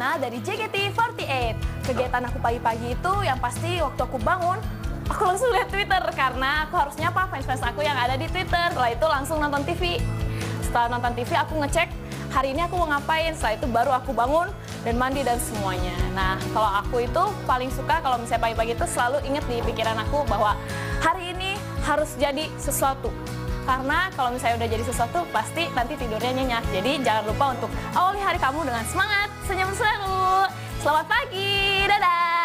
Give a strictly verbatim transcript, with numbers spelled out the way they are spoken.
Luna dari J K T empat delapan. Kegiatan aku pagi-pagi itu yang pasti waktu aku bangun, aku langsung lihat Twitter karena aku harus nyapa fans-fans aku yang ada di Twitter. Setelah itu langsung nonton T V. Setelah nonton T V aku ngecek hari ini aku mau ngapain. Setelah itu baru aku bangun dan mandi dan semuanya. Nah, kalau aku itu paling suka kalau misalnya pagi-pagi itu selalu inget di pikiran aku bahwa hari ini harus jadi sesuatu. Karena kalau misalnya udah jadi sesuatu, pasti nanti tidurnya nyenyak. Jadi jangan lupa untuk awali hari kamu dengan semangat, senyum selalu. Selamat pagi, dadah!